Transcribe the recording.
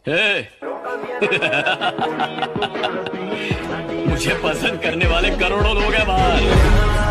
हे मुझे पसंद करने वाले करोड़ों लोग हैं बाहर।